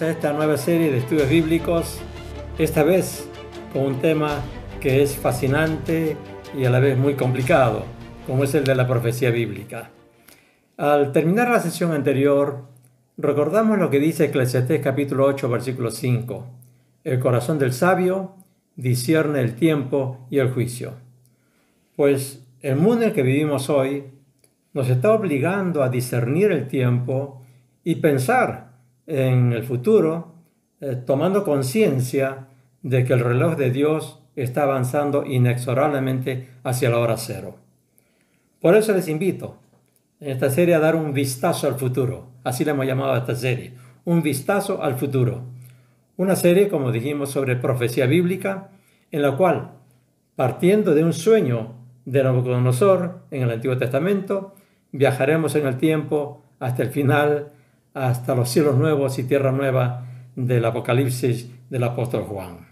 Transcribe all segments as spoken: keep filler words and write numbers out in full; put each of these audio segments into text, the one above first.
Bienvenidos a esta nueva serie de estudios bíblicos, esta vez con un tema que es fascinante y a la vez muy complicado, como es el de la profecía bíblica. Al terminar la sesión anterior, recordamos lo que dice Eclesiastés capítulo ocho, versículo cinco. El corazón del sabio discierne el tiempo y el juicio. Pues el mundo en el que vivimos hoy nos está obligando a discernir el tiempo y pensar en el futuro, eh, tomando conciencia de que el reloj de Dios está avanzando inexorablemente hacia la hora cero. Por eso les invito en esta serie a dar un vistazo al futuro. Así le hemos llamado a esta serie, un vistazo al futuro. Una serie, como dijimos, sobre profecía bíblica, en la cual, partiendo de un sueño de Nabucodonosor en el Antiguo Testamento, viajaremos en el tiempo hasta el final, hasta los cielos nuevos y tierra nueva del Apocalipsis del apóstol Juan.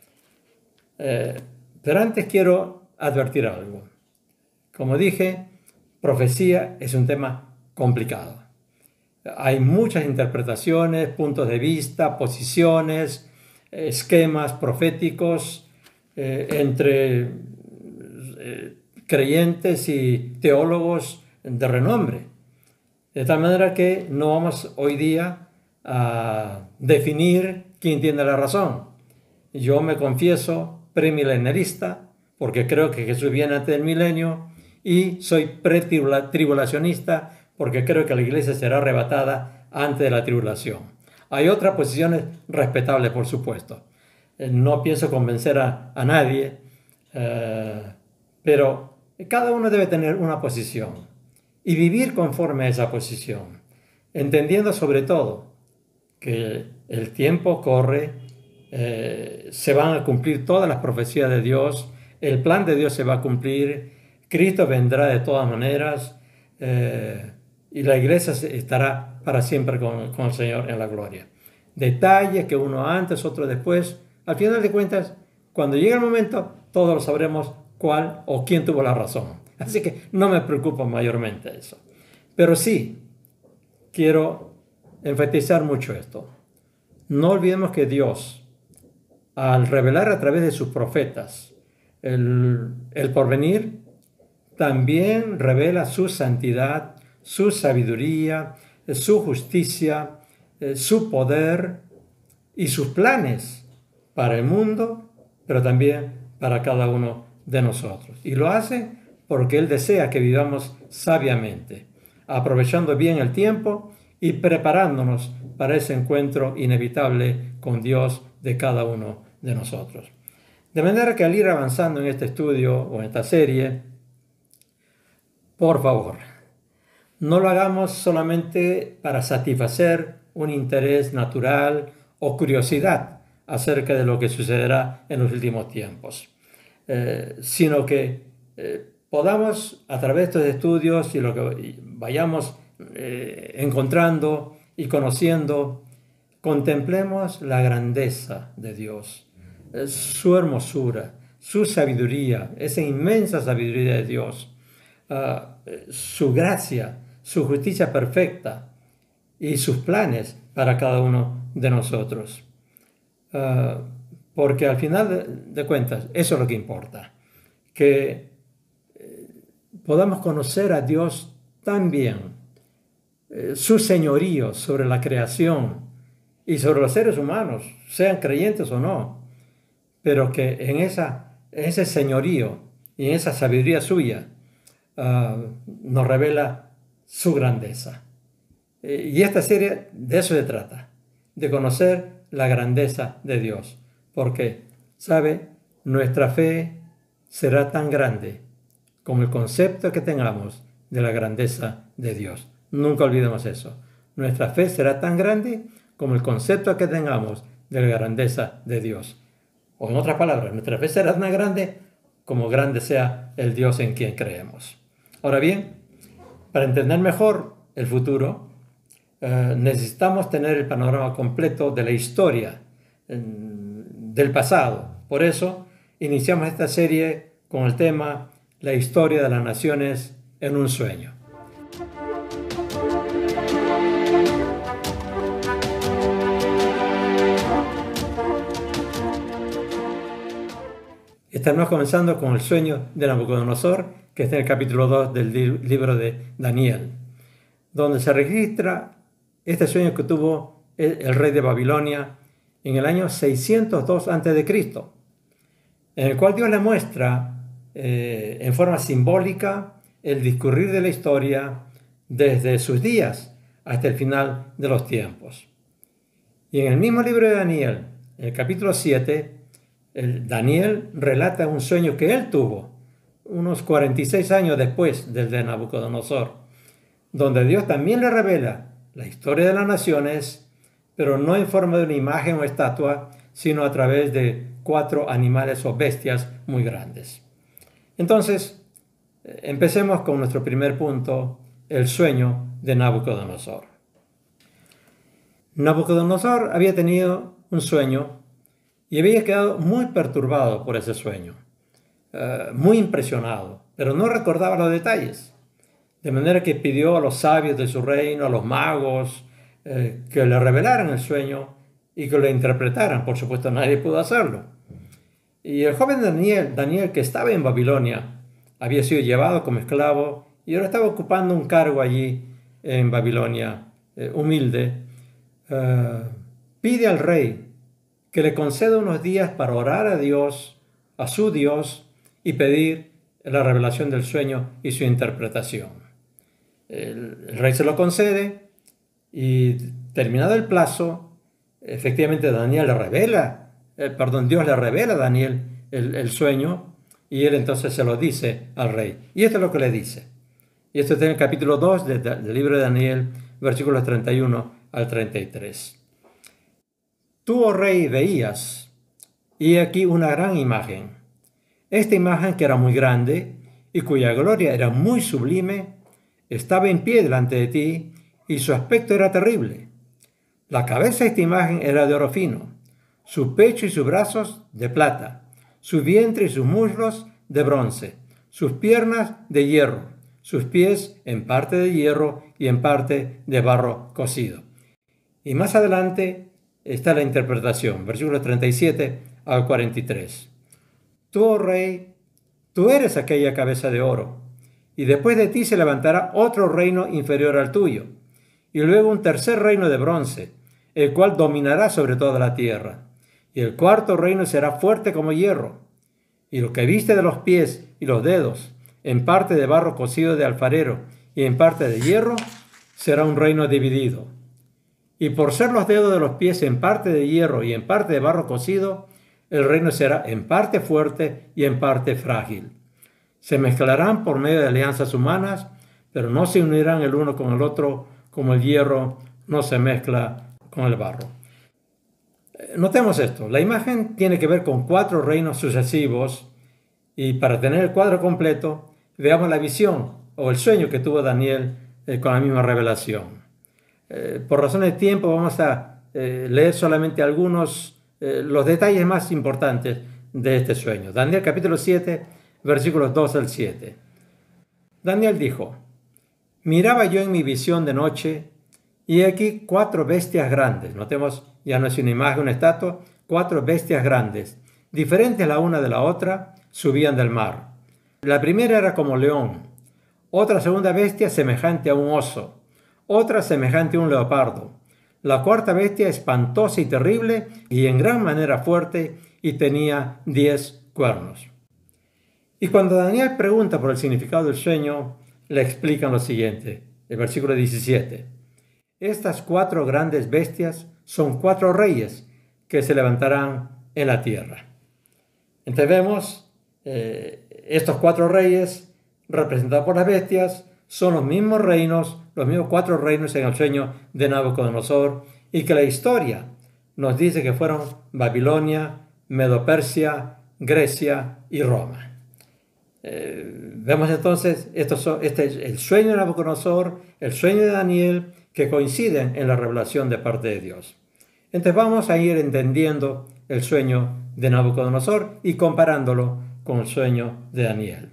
Eh, pero antes quiero advertir algo. Como dije, profecía es un tema complicado. Hay muchas interpretaciones, puntos de vista, posiciones, esquemas proféticos eh, entre eh, creyentes y teólogos de renombre. De tal manera que no vamos hoy día a definir quién tiene la razón. Yo me confieso premilenarista porque creo que Jesús viene antes del milenio y soy pretribulacionista porque creo que la iglesia será arrebatada antes de la tribulación. Hay otras posiciones respetables, por supuesto. No pienso convencer a, a nadie, eh, pero cada uno debe tener una posición y vivir conforme a esa posición, entendiendo sobre todo que el tiempo corre, eh, se van a cumplir todas las profecías de Dios, el plan de Dios se va a cumplir, Cristo vendrá de todas maneras eh, y la iglesia estará para siempre con, con el Señor en la gloria. Detalles que uno antes, otro después, al final de cuentas, cuando llegue el momento, todos lo sabremos cuál o quién tuvo la razón. Así que no me preocupa mayormente eso. Pero sí, quiero enfatizar mucho esto. No olvidemos que Dios, al revelar a través de sus profetas el, el porvenir, también revela su santidad, su sabiduría, su justicia, su poder y sus planes para el mundo, pero también para cada uno de nosotros. Y lo hace porque Él desea que vivamos sabiamente, aprovechando bien el tiempo y preparándonos para ese encuentro inevitable con Dios de cada uno de nosotros. De manera que al ir avanzando en este estudio o en esta serie, por favor, no lo hagamos solamente para satisfacer un interés natural o curiosidad acerca de lo que sucederá en los últimos tiempos, eh, sino que eh, podamos, a través de estos estudios y lo que vayamos eh, encontrando y conociendo, contemplemos la grandeza de Dios, eh, su hermosura, su sabiduría, esa inmensa sabiduría de Dios, uh, su gracia, su justicia perfecta y sus planes para cada uno de nosotros. Uh, porque al final de, de cuentas, eso es lo que importa, que podamos conocer a Dios tan bien, eh, su señorío sobre la creación y sobre los seres humanos, sean creyentes o no, pero que en, esa, en ese señorío y en esa sabiduría suya uh, nos revela su grandeza. Eh, y esta serie de eso se trata, de conocer la grandeza de Dios, porque, ¿sabe? Nuestra fe será tan grande como el concepto que tengamos de la grandeza de Dios. Nunca olvidemos eso. Nuestra fe será tan grande como el concepto que tengamos de la grandeza de Dios. O en otras palabras, nuestra fe será tan grande como grande sea el Dios en quien creemos. Ahora bien, para entender mejor el futuro, eh, necesitamos tener el panorama completo de la historia eh, del pasado. Por eso, iniciamos esta serie con el tema La historia de las naciones en un sueño. Estamos comenzando con el sueño de Nabucodonosor, que está en el capítulo dos del libro de Daniel, donde se registra este sueño que tuvo el, el rey de Babilonia en el año seiscientos dos antes de Cristo, en el cual Dios le muestra eh, en forma simbólica el discurrir de la historia desde sus días hasta el final de los tiempos. Y en el mismo libro de Daniel, en el capítulo siete, el Daniel relata un sueño que él tuvo unos cuarenta y seis años después del de Nabucodonosor, donde Dios también le revela la historia de las naciones, pero no en forma de una imagen o estatua, sino a través de cuatro animales o bestias muy grandes. Entonces, empecemos con nuestro primer punto, el sueño de Nabucodonosor. Nabucodonosor había tenido un sueño y había quedado muy perturbado por ese sueño, uh, muy impresionado, pero no recordaba los detalles. De manera que pidió a los sabios de su reino, a los magos, eh, que le revelaran el sueño y que lo interpretaran. Por supuesto, nadie pudo hacerlo. Y el joven Daniel, Daniel, que estaba en Babilonia, había sido llevado como esclavo y ahora estaba ocupando un cargo allí en Babilonia, eh, humilde. Uh, pide al rey que le conceda unos días para orar a Dios, a su Dios, y pedir la revelación del sueño y su interpretación. El, el rey se lo concede y terminado el plazo, efectivamente Daniel le revela, eh, perdón, Dios le revela a Daniel el, el sueño y él entonces se lo dice al rey. Y esto es lo que le dice. Y esto está en el capítulo dos de, de, del libro de Daniel, versículos treinta y uno al treinta y tres. Tú, oh rey, veías, y aquí una gran imagen. Esta imagen, que era muy grande y cuya gloria era muy sublime, estaba en pie delante de ti y su aspecto era terrible. La cabeza de esta imagen era de oro fino, su pecho y sus brazos de plata, su vientre y sus muslos de bronce, sus piernas de hierro, sus pies en parte de hierro y en parte de barro cocido. Y más adelante está la interpretación, versículos treinta y siete al cuarenta y tres. Tú, oh rey, tú eres aquella cabeza de oro, y después de ti se levantará otro reino inferior al tuyo, y luego un tercer reino de bronce, el cual dominará sobre toda la tierra. Y el cuarto reino será fuerte como hierro, y lo que viste de los pies y los dedos, en parte de barro cocido de alfarero y en parte de hierro, será un reino dividido. Y por ser los dedos de los pies en parte de hierro y en parte de barro cocido, el reino será en parte fuerte y en parte frágil. Se mezclarán por medio de alianzas humanas, pero no se unirán el uno con el otro, como el hierro no se mezcla con el barro. Notemos esto, la imagen tiene que ver con cuatro reinos sucesivos, y para tener el cuadro completo, veamos la visión o el sueño que tuvo Daniel eh, con la misma revelación. Eh, por razones de tiempo vamos a eh, leer solamente algunos, eh, los detalles más importantes de este sueño. Daniel capítulo siete, versículos dos al siete. Daniel dijo: miraba yo en mi visión de noche, y aquí cuatro bestias grandes. Notemos, ya no es una imagen, una estatua, cuatro bestias grandes, diferentes la una de la otra, subían del mar. La primera era como león, otra segunda bestia semejante a un oso, otra semejante a un leopardo. La cuarta bestia espantosa y terrible y en gran manera fuerte, y tenía diez cuernos. Y cuando Daniel pregunta por el significado del sueño, le explican lo siguiente, el versículo diecisiete. Estas cuatro grandes bestias son cuatro reyes que se levantarán en la tierra. Entonces vemos, eh, estos cuatro reyes representados por las bestias son los mismos reinos, los mismos cuatro reinos en el sueño de Nabucodonosor, y que la historia nos dice que fueron Babilonia, Medo-Persia, Grecia y Roma. Eh, vemos entonces, estos son, este es el sueño de Nabucodonosor, el sueño de Daniel, que coinciden en la revelación de parte de Dios. Entonces vamos a ir entendiendo el sueño de Nabucodonosor y comparándolo con el sueño de Daniel.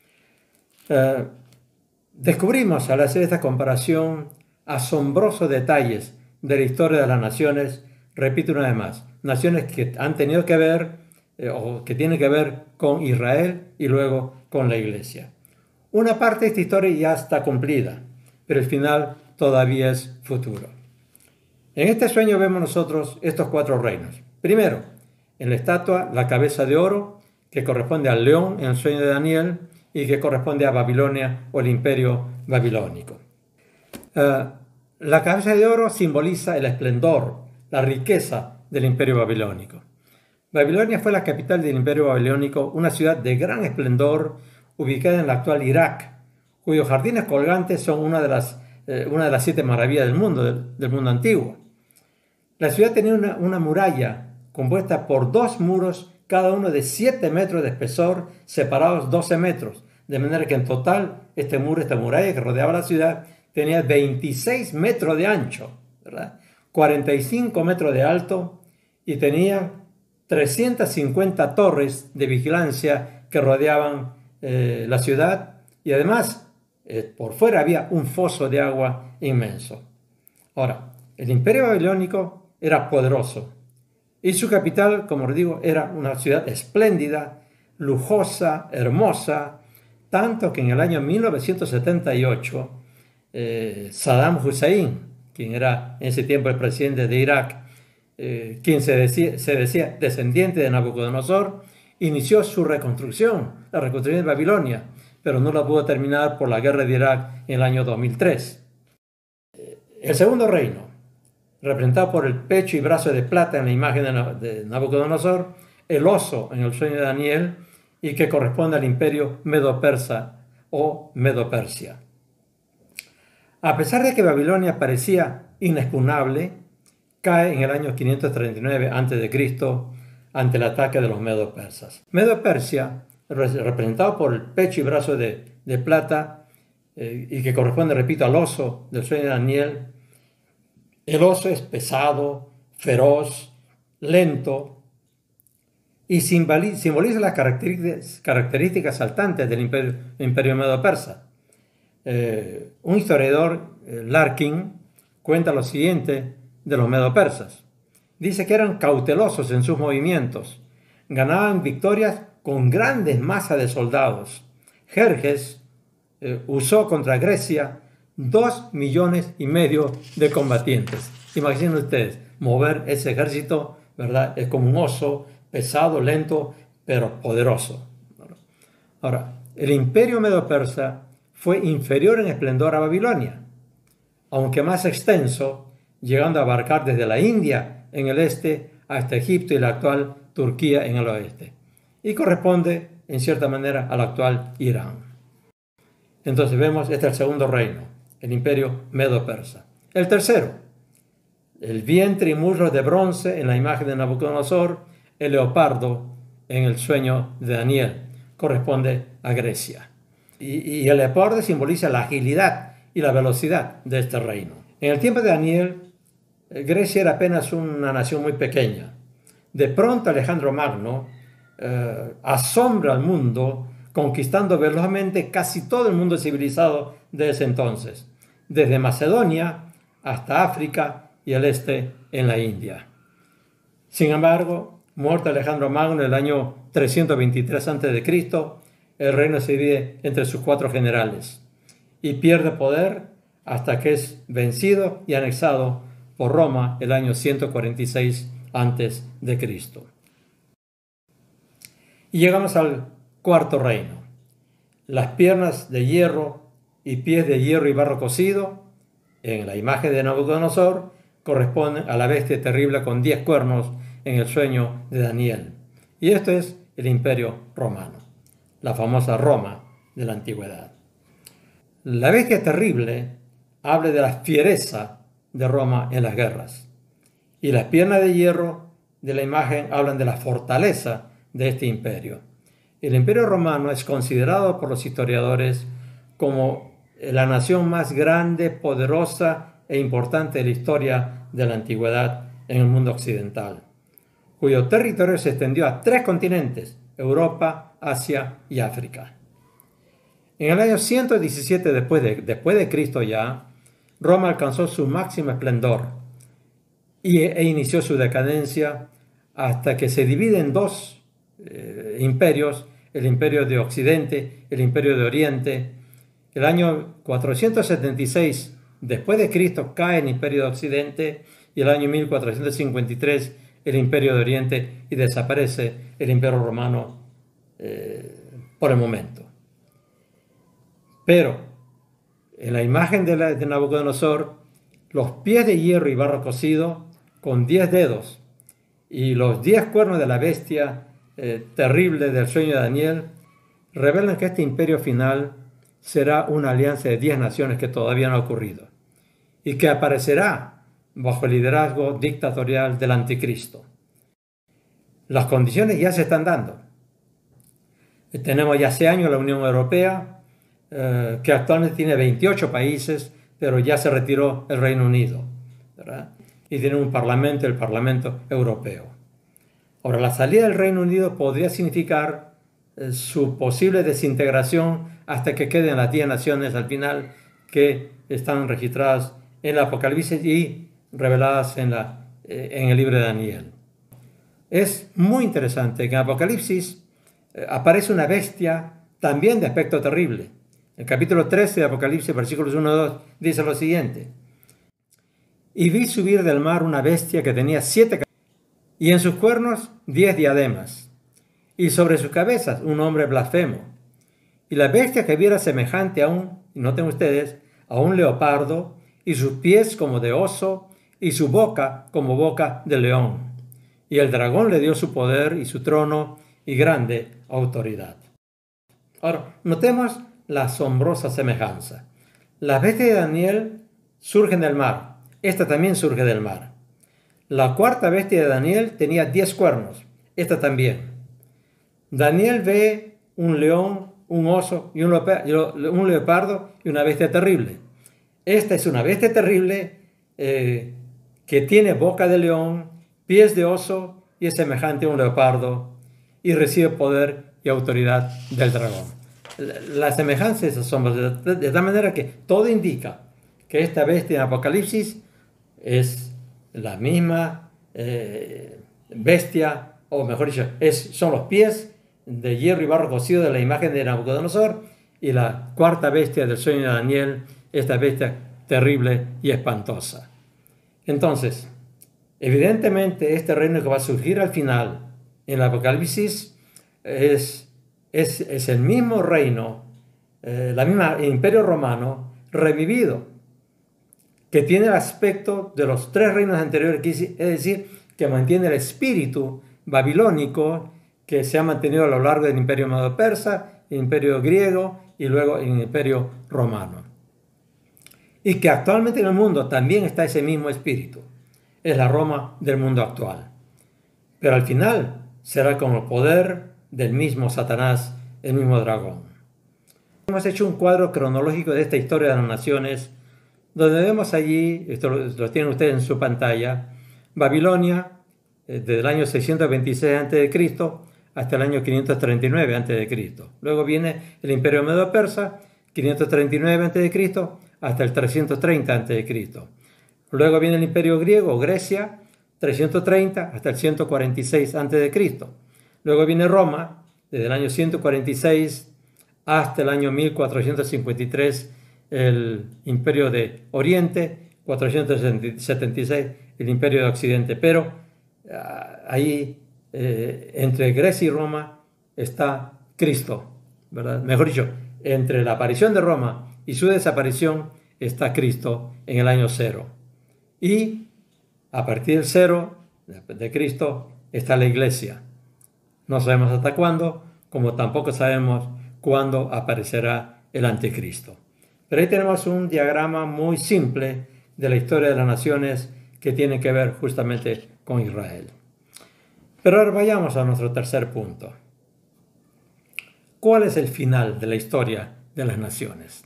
Eh, descubrimos al hacer esta comparación asombrosos detalles de la historia de las naciones, repito una vez más, naciones que han tenido que ver eh, o que tiene que ver con Israel y luego con la iglesia. Una parte de esta historia ya está cumplida, pero el final todavía es futuro. En este sueño vemos nosotros estos cuatro reinos. Primero, en la estatua, la cabeza de oro, que corresponde al león en el sueño de Daniel y que corresponde a Babilonia o el imperio babilónico. Uh, la cabeza de oro simboliza el esplendor, la riqueza del imperio babilónico. Babilonia fue la capital del imperio babilónico, una ciudad de gran esplendor ubicada en el actual Irak, cuyos jardines colgantes son una de las, eh, una de las siete maravillas del mundo, del, del mundo antiguo. La ciudad tenía una, una muralla compuesta por dos muros, cada uno de siete metros de espesor, separados doce metros, de manera que en total este muro, esta muralla que rodeaba la ciudad, tenía veintiséis metros de ancho, ¿verdad? cuarenta y cinco metros de alto y tenía trescientas cincuenta torres de vigilancia que rodeaban eh, la ciudad y además eh, por fuera había un foso de agua inmenso. Ahora, el imperio babilónico era poderoso y su capital, como les digo, era una ciudad espléndida, lujosa, hermosa, tanto que en el año mil novecientos setenta y ocho eh, Saddam Hussein, quien era en ese tiempo el presidente de Irak, eh, quien se decía, se decía descendiente de Nabucodonosor, inició su reconstrucción, la reconstrucción de Babilonia, pero no la pudo terminar por la guerra de Irak en el año dos mil tres. El segundo reino, representado por el pecho y brazo de plata en la imagen de Nabucodonosor, el oso en el sueño de Daniel, y que corresponde al imperio medo-persa o Medo-Persia. A pesar de que Babilonia parecía inexpugnable, cae en el año quinientos treinta y nueve antes de Cristo ante el ataque de los medo-persas. Medo-Persia, representado por el pecho y brazo de, de plata, eh, y que corresponde, repito, al oso del sueño de Daniel. El oso es pesado, feroz, lento y simboliza las características, características saltantes del imperio, imperio medo-persa. Eh, un historiador, eh, Larkin, cuenta lo siguiente de los medo-persas. Dice que eran cautelosos en sus movimientos, ganaban victorias con grandes masas de soldados. Jerjes eh, usó contra Grecia dos millones y medio de combatientes. Imaginen ustedes, mover ese ejército, ¿verdad? Es como un oso, pesado, lento, pero poderoso. Ahora, el imperio medo-persa fue inferior en esplendor a Babilonia, aunque más extenso, llegando a abarcar desde la India en el este hasta Egipto y la actual Turquía en el oeste, y corresponde en cierta manera al actual Irán. Entonces vemos, este es el segundo reino, el imperio medo-persa. El tercero, el vientre y muslos de bronce en la imagen de Nabucodonosor, el leopardo en el sueño de Daniel, corresponde a Grecia. Y, y el leopardo simboliza la agilidad y la velocidad de este reino. En el tiempo de Daniel, Grecia era apenas una nación muy pequeña. De pronto Alejandro Magno eh, asombra al mundo, conquistando velozmente casi todo el mundo civilizado de ese entonces, desde Macedonia hasta África y el este en la India. Sin embargo, muerto Alejandro Magno en el año trescientos veintitrés antes de Cristo, el reino se divide entre sus cuatro generales y pierde poder hasta que es vencido y anexado por Roma el año ciento cuarenta y seis antes de Cristo. Y llegamos al cuarto reino. Las piernas de hierro y pies de hierro y barro cocido, en la imagen de Nabucodonosor, corresponden a la bestia terrible con diez cuernos en el sueño de Daniel. Y esto es el imperio romano, la famosa Roma de la antigüedad. La bestia terrible habla de la fiereza de Roma en las guerras, y las piernas de hierro de la imagen hablan de la fortaleza de este imperio. El imperio romano es considerado por los historiadores como la nación más grande, poderosa e importante de la historia de la antigüedad en el mundo occidental, cuyo territorio se extendió a tres continentes: Europa, Asia y África. En el año ciento diecisiete después de, después de Cristo ya, Roma alcanzó su máximo esplendor y, e inició su decadencia hasta que se divide en dos eh, imperios, el imperio de Occidente, el imperio de Oriente. El año cuatrocientos setenta y seis después de Cristo cae el imperio de Occidente y el año mil cuatrocientos cincuenta y tres el imperio de Oriente y desaparece el imperio romano eh, por el momento. Pero en la imagen de, la, de Nabucodonosor, los pies de hierro y barro cocido con diez dedos y los diez cuernos de la bestia eh, terrible del sueño de Daniel revelan que este imperio final será una alianza de diez naciones que todavía no ha ocurrido y que aparecerá bajo el liderazgo dictatorial del anticristo. Las condiciones ya se están dando. Tenemos ya hace años la Unión Europea, eh, que actualmente tiene veintiocho países, pero ya se retiró el Reino Unido, ¿verdad? Y tiene un parlamento, el Parlamento Europeo. Ahora, la salida del Reino Unido podría significar eh, su posible desintegración hasta que queden las diez naciones al final que están registradas en el Apocalipsis y reveladas en, la, eh, en el libro de Daniel. Es muy interesante que en Apocalipsis eh, aparece una bestia también de aspecto terrible. El capítulo trece de Apocalipsis, versículos uno y dos, dice lo siguiente: y vi subir del mar una bestia que tenía siete cabezas, y en sus cuernos diez diademas, y sobre sus cabezas un hombre blasfemo. Y la bestia que viera semejante a un, y noten ustedes, a un leopardo, y sus pies como de oso, y su boca como boca de león. Y el dragón le dio su poder y su trono y grande autoridad. Ahora, notemos la asombrosa semejanza. Las bestias de Daniel surgen del mar. Esta también surge del mar. La cuarta bestia de Daniel tenía diez cuernos. Esta también. Daniel ve un león, un oso y un leopardo y una bestia terrible. Esta es una bestia terrible eh, que tiene boca de león, pies de oso y es semejante a un leopardo y recibe poder y autoridad del dragón. La semejanza es asombrosa, de tal manera que todo indica que esta bestia en Apocalipsis es la misma eh, bestia, o mejor dicho, es, son los pies de hierro y barro cocido de la imagen de Nabucodonosor, y la cuarta bestia del sueño de Daniel, esta bestia terrible y espantosa. Entonces, evidentemente este reino que va a surgir al final en el Apocalipsis es Es, es el mismo reino, eh, la misma imperio romano revivido, que tiene el aspecto de los tres reinos anteriores, es decir, que mantiene el espíritu babilónico que se ha mantenido a lo largo del imperio medo-persa, el imperio griego y luego el imperio romano. Y que actualmente en el mundo también está ese mismo espíritu. Es la Roma del mundo actual. Pero al final será con el poder del mismo Satanás, el mismo dragón. Hemos hecho un cuadro cronológico de esta historia de las naciones, donde vemos allí, esto lo, lo tienen ustedes en su pantalla, Babilonia, eh, desde el año seiscientos veintiséis antes de Cristo hasta el año quinientos treinta y nueve antes de Cristo. Luego viene el imperio medo-persa, quinientos treinta y nueve antes de Cristo hasta el trescientos treinta antes de Cristo. Luego viene el imperio griego, Grecia, trescientos treinta hasta el ciento cuarenta y seis antes de Cristo. Luego viene Roma, desde el año ciento cuarenta y seis hasta el año mil cuatrocientos cincuenta y tres, el imperio de Oriente, cuatrocientos setenta y seis, el imperio de Occidente. Pero ahí, eh, entre Grecia y Roma, está Cristo, ¿verdad? Mejor dicho, entre la aparición de Roma y su desaparición está Cristo en el año cero. Y a partir del cero de Cristo está la iglesia. No sabemos hasta cuándo, como tampoco sabemos cuándo aparecerá el anticristo. Pero ahí tenemos un diagrama muy simple de la historia de las naciones que tiene que ver justamente con Israel. Pero ahora vayamos a nuestro tercer punto. ¿Cuál es el final de la historia de las naciones?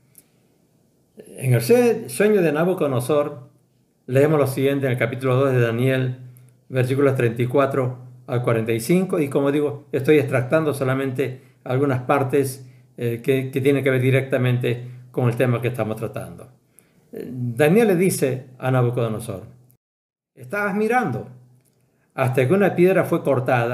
En el sueño de Nabucodonosor leemos lo siguiente en el capítulo dos de Daniel, versículos treinta y cuatro al cuarenta y cinco, y como digo, estoy extractando solamente algunas partes eh, que, que tienen que ver directamente con el tema que estamos tratando. Eh, Daniel le dice a Nabucodonosor: estabas mirando hasta que una piedra fue cortada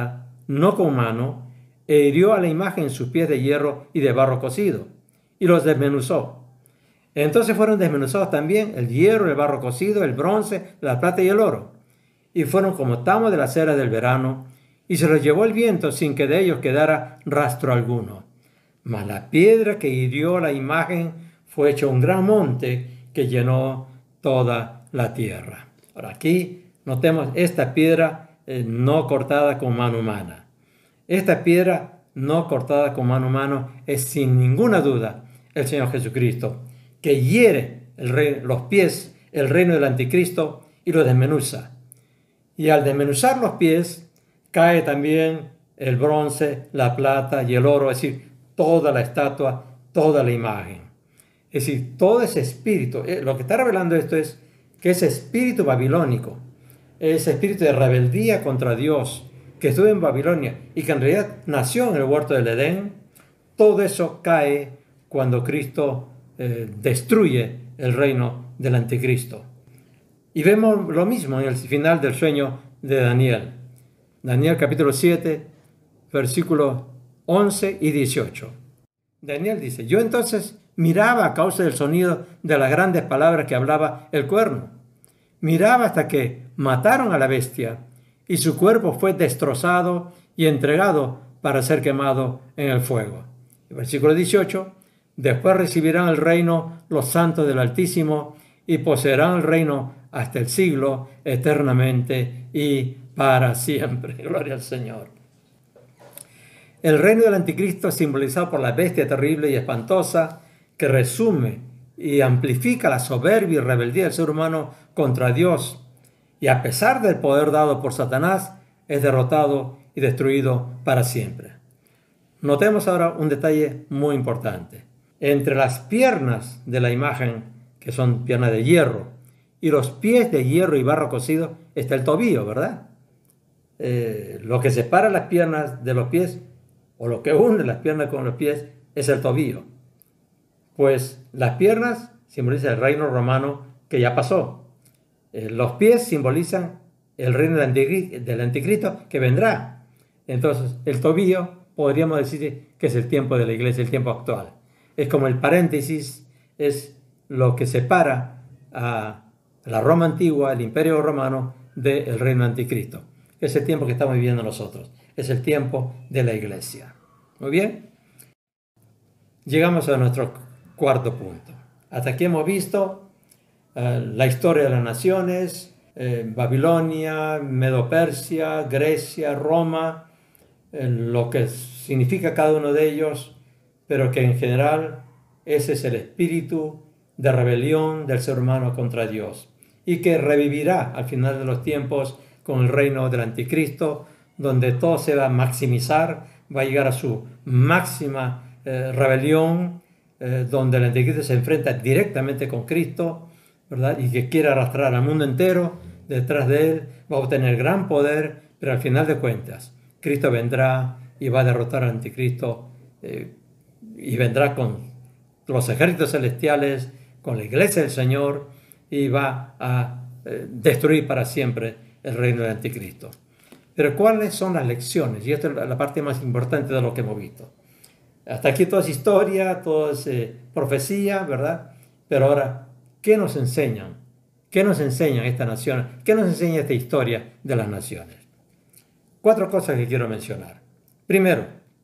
no con mano, e hirió a la imagen en sus pies de hierro y de barro cocido, y los desmenuzó. Entonces fueron desmenuzados también el hierro, el barro cocido, el bronce, la plata y el oro, y fueron como tamo de la cera del verano, y se los llevó el viento sin que de ellos quedara rastro alguno. Mas la piedra que hirió la imagen fue hecha un gran monte que llenó toda la tierra. Ahora aquí notemos esta piedra eh, no cortada con mano humana. Esta piedra no cortada con mano humana es sin ninguna duda el Señor Jesucristo, que hiere el rey, los pies, el reino del anticristo y lo desmenuza. Y al desmenuzar los pies cae también el bronce, la plata y el oro, es decir, toda la estatua, toda la imagen. Es decir, todo ese espíritu, eh, lo que está revelando esto es que ese espíritu babilónico, ese espíritu de rebeldía contra Dios, que estuvo en Babilonia y que en realidad nació en el huerto del Edén, todo eso cae cuando Cristo eh, destruye el reino del anticristo. Y vemos lo mismo en el final del sueño de Daniel. Daniel capítulo siete, versículos once y dieciocho. Daniel dice: yo entonces miraba a causa del sonido de las grandes palabras que hablaba el cuerno. Miraba hasta que mataron a la bestia y su cuerpo fue destrozado y entregado para ser quemado en el fuego. El versículo dieciocho. Después recibirán el reino los santos del Altísimo y poseerán el reino hasta el siglo, eternamente y para siempre. Gloria al Señor. El reino del anticristo es simbolizado por la bestia terrible y espantosa que resume y amplifica la soberbia y rebeldía del ser humano contra Dios. Y a pesar del poder dado por Satanás, es derrotado y destruido para siempre. Notemos ahora un detalle muy importante. Entre las piernas de la imagen, que son piernas de hierro, y los pies de hierro y barro cocido, está el tobillo, ¿verdad? Eh, lo que separa las piernas de los pies, o lo que une las piernas con los pies, es el tobillo. Pues las piernas simbolizan el reino romano que ya pasó. Eh, los pies simbolizan el reino del anticristo que vendrá. Entonces, el tobillo podríamos decir que es el tiempo de la iglesia, el tiempo actual. Es como el paréntesis, es lo que separa a la Roma antigua, el imperio romano, del reino anticristo. Es el tiempo que estamos viviendo nosotros. Es el tiempo de la iglesia. Muy bien. Llegamos a nuestro cuarto punto. Hasta aquí hemos visto uh, la historia de las naciones, eh, Babilonia, Medo-Persia, Grecia, Roma, eh, lo que significa cada uno de ellos, pero que en general ese es el espíritu de rebelión del ser humano contra Dios y que revivirá al final de los tiempos con el reino del anticristo, donde todo se va a maximizar, va a llegar a su máxima eh, rebelión, eh, donde el anticristo se enfrenta directamente con Cristo, ¿verdad? Y que quiere arrastrar al mundo entero detrás de él, va a obtener gran poder, pero al final de cuentas Cristo vendrá y va a derrotar al anticristo eh, y vendrá con los ejércitos celestiales, con la iglesia del Señor, y va a eh, destruir para siempre el reino del anticristo. Pero ¿cuáles son las lecciones? Y esta es la parte más importante de lo que hemos visto. Hasta aquí todo es historia, todo es eh, profecía, ¿verdad? Pero ahora, ¿qué nos enseñan? ¿Qué nos enseñan estas naciones? ¿Qué nos enseña esta historia de las naciones? Cuatro cosas que quiero mencionar. Primero,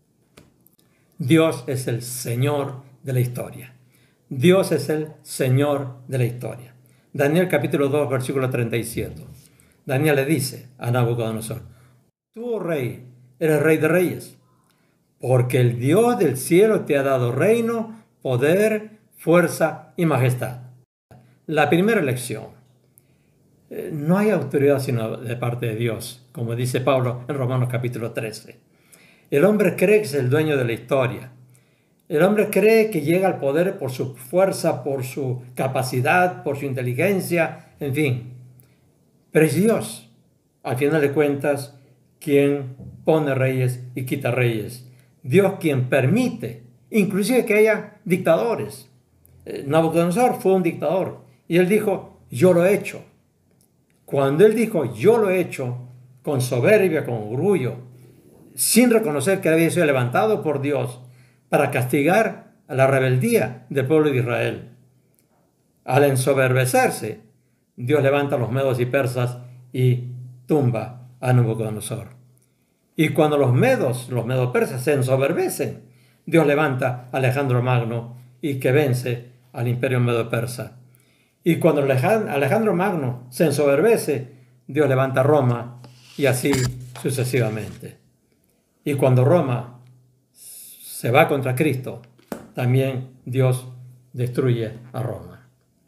Dios es el Señor de la historia. Dios es el Señor de la historia. Daniel capítulo dos, versículo treinta y siete. Daniel le dice a Nabucodonosor: tú, oh rey, eres rey de reyes, porque el Dios del cielo te ha dado reino, poder, fuerza y majestad. La primera lección: eh, no hay autoridad sino de parte de Dios, como dice Pablo en Romanos capítulo trece. El hombre cree que es el dueño de la historia. El hombre cree que llega al poder por su fuerza, por su capacidad, por su inteligencia, en fin. Pero es Dios, al final de cuentas, quien pone reyes y quita reyes. Dios quien permite, inclusive que haya dictadores. Eh, Nabucodonosor fue un dictador y él dijo: yo lo he hecho. Cuando él dijo yo lo he hecho, con soberbia, con orgullo, sin reconocer que había sido levantado por Dios para castigar a la rebeldía del pueblo de Israel. Al ensoberbecerse, Dios levanta a los medos y persas y tumba a Nabucodonosor. Y cuando los medos, los medo-persas se ensoberbecen, Dios levanta a Alejandro Magno y que vence al imperio medo-persa. Y cuando Alejandro Magno se ensoberbece, Dios levanta a Roma y así sucesivamente. Y cuando Roma se va contra Cristo, también Dios destruye a Roma.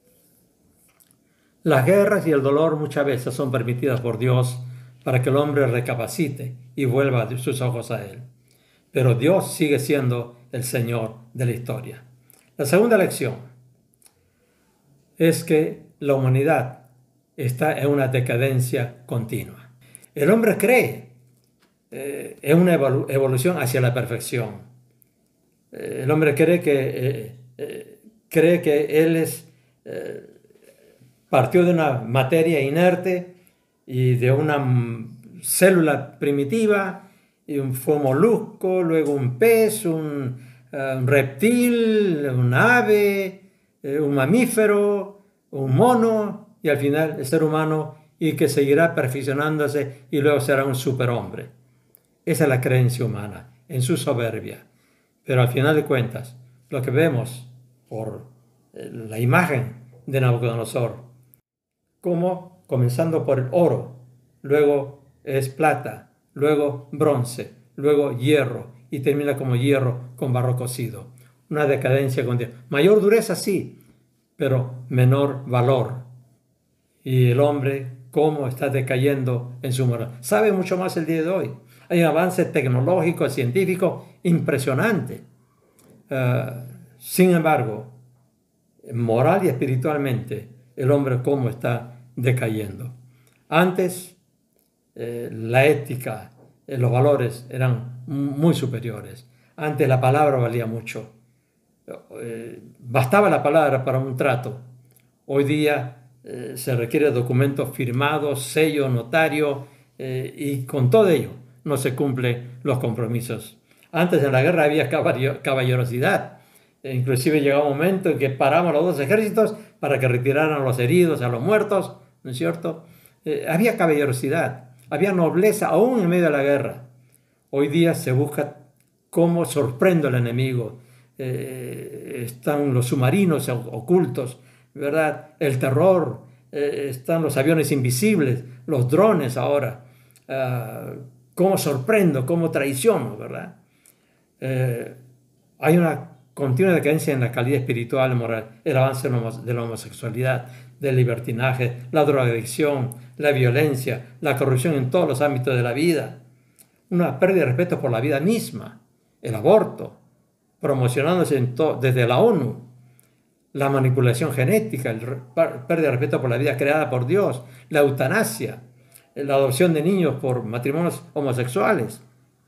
Las guerras y el dolor muchas veces son permitidas por Dios para que el hombre recapacite y vuelva sus ojos a Él. Pero Dios sigue siendo el Señor de la historia. La segunda lección es que la humanidad está en una decadencia continua. El hombre cree eh, en una evolu- evolución hacia la perfección. Eh, el hombre cree que, eh, eh, cree que él es, eh, partió de una materia inerte y de una célula primitiva, y un, fue un molusco, luego un pez, un, uh, un reptil, un ave, eh, un mamífero, un mono, y al final el ser humano, y que seguirá perfeccionándose y luego será un superhombre. Esa es la creencia humana, en su soberbia. Pero al final de cuentas, lo que vemos por la imagen de Nabucodonosor, como comenzando por el oro, luego es plata, luego bronce, luego hierro, y termina como hierro con barro cocido. Una decadencia continua. Mayor dureza sí, pero menor valor. Y el hombre, cómo está decayendo en su moral. Sabe mucho más el día de hoy. Hay un avance tecnológico, científico impresionante. Uh, sin embargo, moral y espiritualmente, el hombre cómo está decayendo. Antes, eh, la ética, eh, los valores eran muy superiores. Antes la palabra valía mucho. Eh, bastaba la palabra para un trato. Hoy día eh, se requiere documentos firmados, sello, notario, eh, y con todo ello no se cumplen los compromisos. Antes en la guerra había caballerosidad. E inclusive llegaba un momento en que paramos los dos ejércitos para que retiraran a los heridos, a los muertos, ¿no es cierto? Eh, había caballerosidad, había nobleza aún en medio de la guerra. Hoy día se busca cómo sorprendo al enemigo. Eh, están los submarinos ocultos, ¿verdad? El terror, eh, están los aviones invisibles, los drones ahora. Uh, cómo sorprendo, cómo traiciono, ¿verdad? Eh, hay una continua decadencia en la calidad espiritual y moral, el avance de la homosexualidad, del libertinaje, la drogadicción, la violencia, la corrupción en todos los ámbitos de la vida, una pérdida de respeto por la vida misma, el aborto, promocionándose en desde la ONU, la manipulación genética, el pérdida de respeto por la vida creada por Dios, la eutanasia, la adopción de niños por matrimonios homosexuales.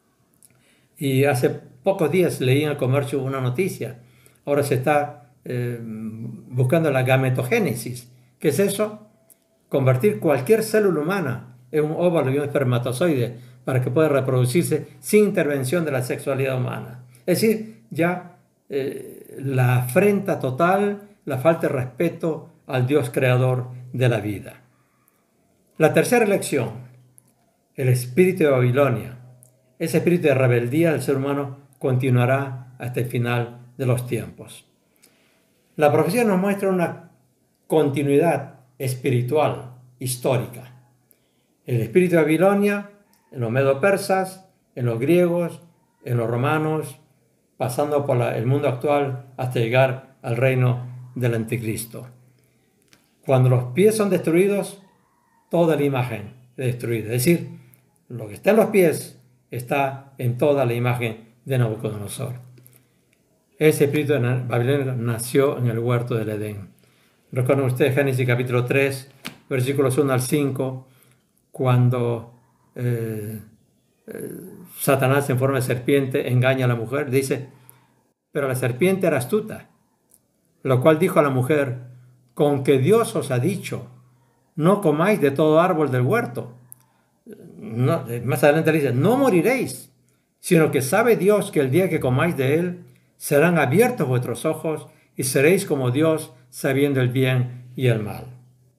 Y hace pocos días leí en el comercio una noticia. Ahora se está eh, buscando la gametogénesis. ¿Qué es eso? Convertir cualquier célula humana en un óvulo y un espermatozoide para que pueda reproducirse sin intervención de la sexualidad humana. Es decir, ya eh, la afrenta total, la falta de respeto al Dios creador de la vida. La tercera lección, el espíritu de Babilonia. Ese espíritu de rebeldía del ser humano continuará hasta el final de los tiempos. La profecía nos muestra una continuidad espiritual, histórica. El espíritu de Babilonia, en los medo-persas, en los griegos, en los romanos, pasando por la, el mundo actual hasta llegar al reino del anticristo. Cuando los pies son destruidos, toda la imagen es destruida. Es decir, lo que está en los pies está en toda la imagen de Nabucodonosor. Ese espíritu de Babilonia nació en el huerto del Edén. Recuerden ustedes Génesis capítulo tres, versículos uno al cinco, cuando eh, eh, Satanás en forma de serpiente engaña a la mujer. Dice, pero la serpiente era astuta, lo cual dijo a la mujer, con que Dios os ha dicho, no comáis de todo árbol del huerto. No, más adelante le dice, no moriréis. sino que sabe Dios que el día que comáis de él, serán abiertos vuestros ojos y seréis como Dios, sabiendo el bien y el mal.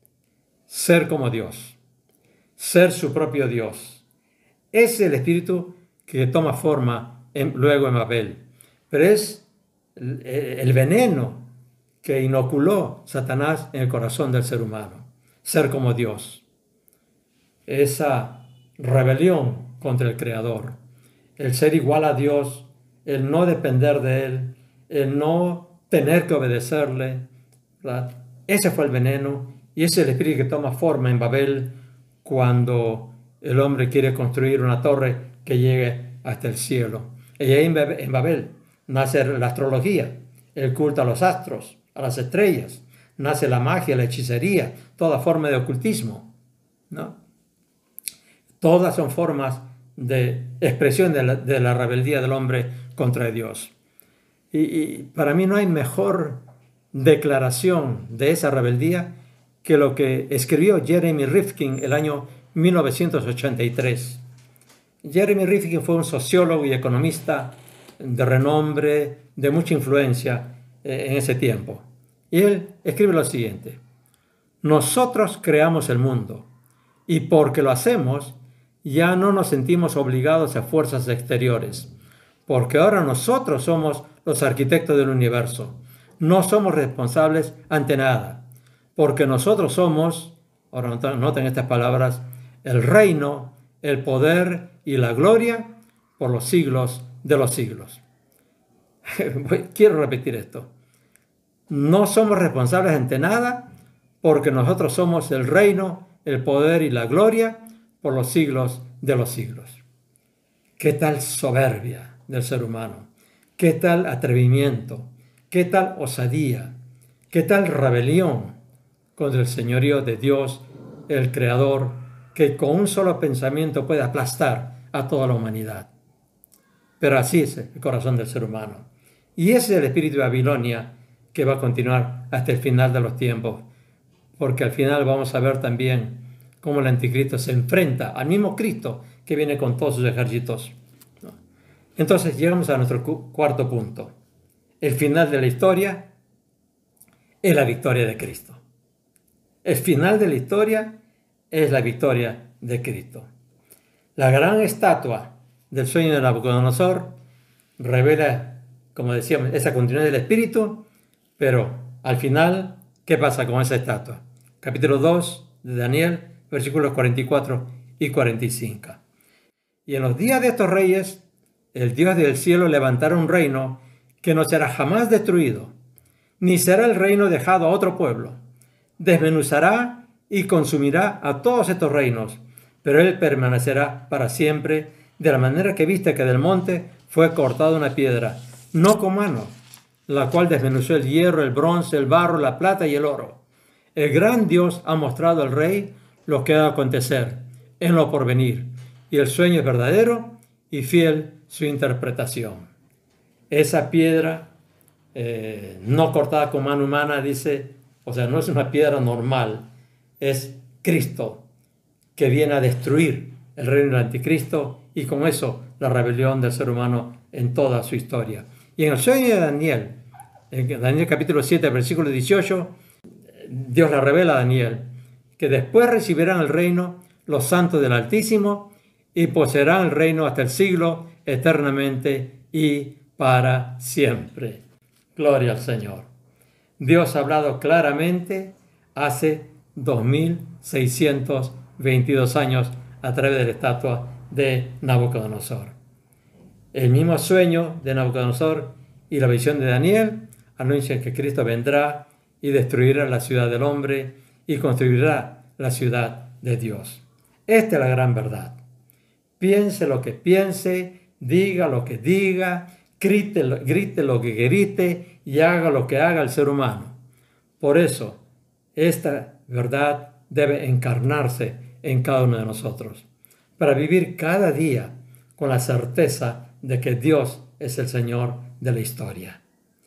Ser como Dios, ser su propio Dios. Es el espíritu que toma forma en, luego en Babel, pero es el, el veneno que inoculó Satanás en el corazón del ser humano. Ser como Dios. Esa rebelión contra el Creador. El ser igual a Dios, el no depender de Él, el no tener que obedecerle, ¿verdad? Ese fue el veneno y ese es el espíritu que toma forma en Babel cuando el hombre quiere construir una torre que llegue hasta el cielo. Y ahí en Babel nace la astrología, el culto a los astros, a las estrellas, nace la magia, la hechicería, toda forma de ocultismo, ¿no? Todas son formas de expresión de la, de la rebeldía del hombre contra Dios. Y, y para mí no hay mejor declaración de esa rebeldía que lo que escribió Jeremy Rifkin el año mil novecientos ochenta y tres. Jeremy Rifkin fue un sociólogo y economista de renombre, de mucha influencia eh, en ese tiempo. Y él escribe lo siguiente: nosotros creamos el mundo y porque lo hacemos ya no nos sentimos obligados a fuerzas exteriores, porque ahora nosotros somos los arquitectos del universo. No somos responsables ante nada, porque nosotros somos, ahora noten estas palabras, el reino, el poder y la gloria por los siglos de los siglos. Quiero repetir esto. No somos responsables ante nada, porque nosotros somos el reino, el poder y la gloria por los siglos de los siglos. ¿Qué tal soberbia del ser humano? ¿Qué tal atrevimiento? ¿Qué tal osadía? ¿Qué tal rebelión contra el señorío de Dios, el Creador, que con un solo pensamiento puede aplastar a toda la humanidad? Pero así es el corazón del ser humano. Y ese es el espíritu de Babilonia que va a continuar hasta el final de los tiempos, porque al final vamos a ver también cómo el anticristo se enfrenta al mismo Cristo que viene con todos sus ejércitos. Entonces llegamos a nuestro cuarto punto. El final de la historia es la victoria de Cristo. El final de la historia es la victoria de Cristo. La gran estatua del sueño de Nabucodonosor revela, como decíamos, esa continuidad del espíritu, pero al final, ¿qué pasa con esa estatua? Capítulo dos de Daniel, versículos cuarenta y cuatro y cuarenta y cinco. Y en los días de estos reyes, el Dios del cielo levantará un reino que no será jamás destruido, ni será el reino dejado a otro pueblo. Desmenuzará y consumirá a todos estos reinos, pero él permanecerá para siempre, de la manera que viste que del monte fue cortada una piedra, no con mano, la cual desmenuzó el hierro, el bronce, el barro, la plata y el oro. El gran Dios ha mostrado al rey lo que ha de acontecer en lo porvenir, y el sueño es verdadero y fiel su interpretación. Esa piedra eh, no cortada con mano humana, dice, o sea, no es una piedra normal, es Cristo que viene a destruir el reino del anticristo y con eso la rebelión del ser humano en toda su historia. Y en el sueño de Daniel, en Daniel capítulo siete, versículo dieciocho, Dios le revela a Daniel que después recibirán el reino los santos del Altísimo y poseerán el reino hasta el siglo, eternamente y para siempre. Gloria al Señor. Dios ha hablado claramente hace dos mil seiscientos veintidós años a través de la estatua de Nabucodonosor. El mismo sueño de Nabucodonosor y la visión de Daniel anuncian que Cristo vendrá y destruirá la ciudad del hombre y construirá la ciudad de Dios. Esta es la gran verdad. Piense lo que piense, diga lo que diga, grite, grite lo que grite y haga lo que haga el ser humano. Por eso, esta verdad debe encarnarse en cada uno de nosotros, para vivir cada día con la certeza de que Dios es el Señor de la historia.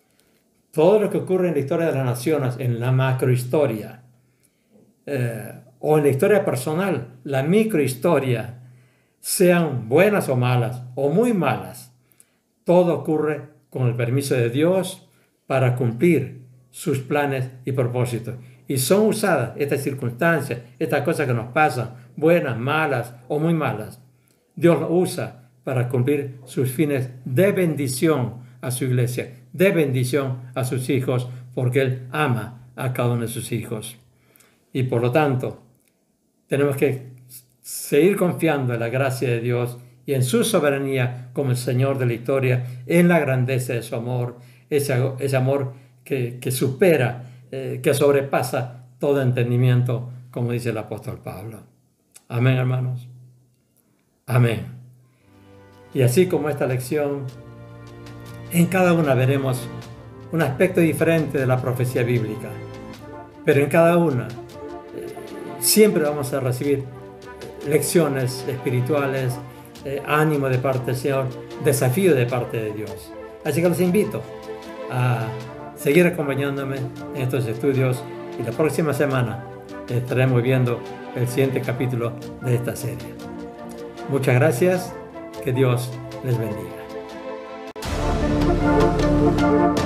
Todo lo que ocurre en la historia de las naciones, en la macrohistoria, eh, o en la historia personal, la microhistoria, sean buenas o malas, o muy malas, todo ocurre con el permiso de Dios para cumplir sus planes y propósitos. Y son usadas estas circunstancias, estas cosas que nos pasan, buenas, malas o muy malas. Dios lo usa para cumplir sus fines de bendición a su iglesia, de bendición a sus hijos, porque Él ama a cada uno de sus hijos. Y por lo tanto, tenemos que seguir confiando en la gracia de Dios y en su soberanía como el Señor de la historia, en la grandeza de su amor, ese, ese amor que, que supera, eh, que sobrepasa todo entendimiento, como dice el apóstol Pablo. Amén, hermanos. Amén. Y así como esta lección, en cada una veremos un aspecto diferente de la profecía bíblica, pero en cada una eh, siempre vamos a recibir lecciones espirituales, eh, ánimo de parte del Señor, desafío de parte de Dios. Así que los invito a seguir acompañándome en estos estudios y la próxima semana estaremos viendo el siguiente capítulo de esta serie. Muchas gracias, que Dios les bendiga.